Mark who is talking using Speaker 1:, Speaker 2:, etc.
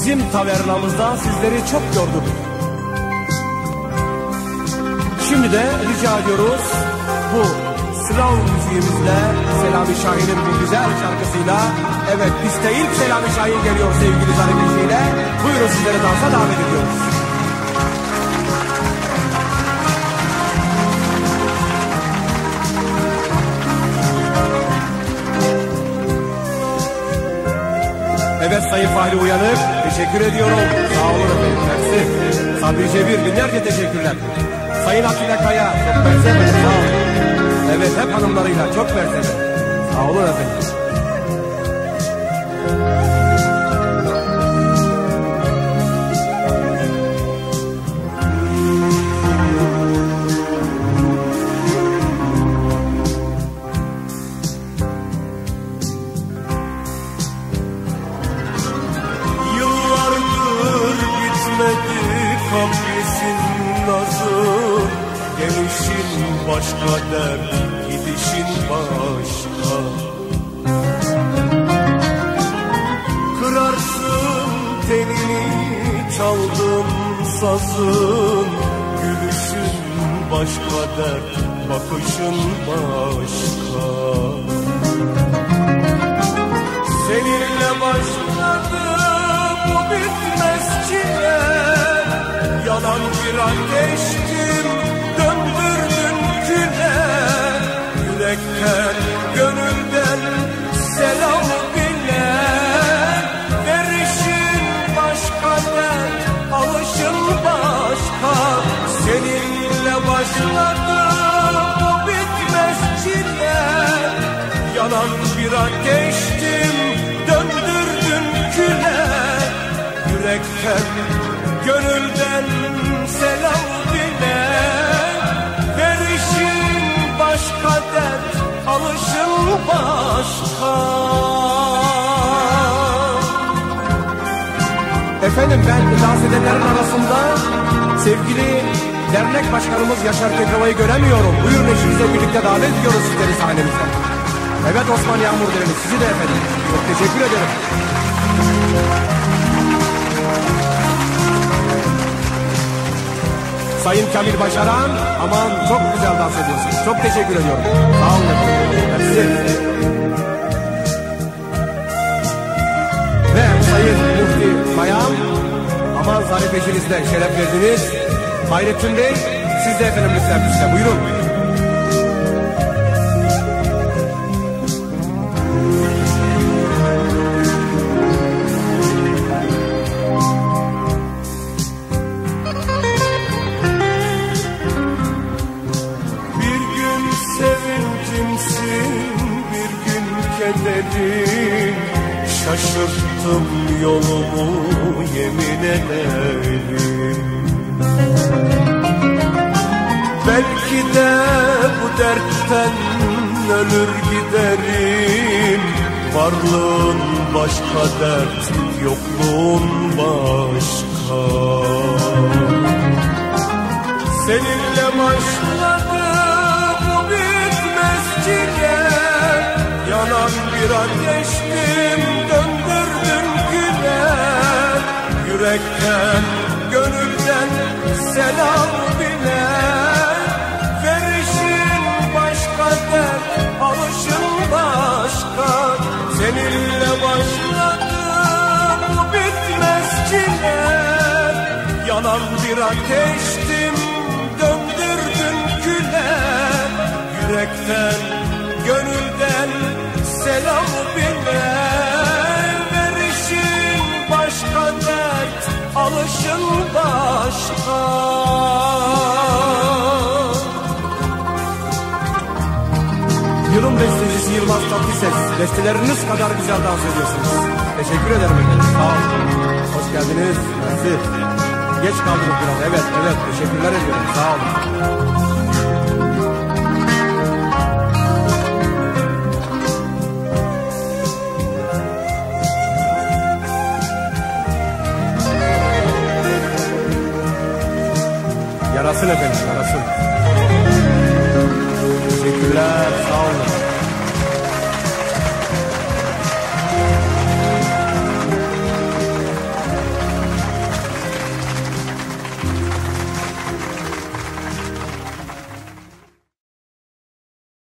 Speaker 1: Bizim tavernamızda sizleri çok gördük. Şimdi de rica ediyoruz bu Slav müziğimizle Selami Şahin'in bu güzel şarkısıyla, evet işte ilk Selami Şahin geliyor sevgili zarifeciyle. Buyurun sizleri dansa davet ediyoruz. Evet Sayın Fahri Uyanık, teşekkür ediyorum. Sağ olun efendim, mersi. Sabri Cebir, binlerce teşekkürler. Sayın Atilla Kaya, çok mersi efendim, sağ olun. Evet, hep hanımlarıyla, çok mersi efendim. Sağ olun efendim.
Speaker 2: Gelişin başka dert, gidişin başka. Kırarsın telini, çaldın sazın. Gülüşün başka dert, bakışın başka. Seninle başladı bu bitmez çile. Yanan bir ateştim, döndürdün küle. Yürekten, gönülden selam bile. Verişin başka dert, alışın başka. Seninle başladı bu bitmez çile. Yanan bir ateştim, döndürdün küle. Yürekten, gönülden selam bile. Verişin başka dert, alışın başka.
Speaker 1: Efendim ben dans edenlerin arasında sevgili dernek başkanımız Yaşar Kekava'yı göremiyorum. Buyurun eşinizle birlikte davet ediyoruz sizleri sahnemizden. Evet Osman Yağmur Dereli, sizi de efendim. Çok teşekkür ederim. Sayın Kamil Başaran, aman çok güzel dans ediyorsunuz. Çok teşekkür ediyorum. Sağ olun efendim. Mersi. Ve Sayın Mufti Bayan, aman zarifecinizle şeref verdiniz. Hayrettin Bey, siz de efendim lütfen bizle buyurun.
Speaker 2: Şaşırttım yolumu, yemin ederim. Belki de bu dertten ölür giderim. Varlığın başka dert, yokluğun başka. Seninle başladı bu bitmez çile. Yanan bir ateştim, döndürdün güle. Yürekten, gönülden selam bile. Verişin başka dert, alışın başka. Seninle başladı bu bitmez çile. Yanan bir ateştim, döndürdün güle. Yürekten, gönülden selam bile. Verişin başka dert, alışın başka.
Speaker 1: Yılın bestecisi Yılmaz Tatlıses, besteleriniz kadar güzel dans ediyorsunuz. Teşekkür ederim efendim. Sağ olun. Hoş geldiniz. Mersi. Geç kaldınız biraz. Evet. Teşekkürler ediyorum. Sağ olun. Yarasın efendim, yarasın. Teşekkürler.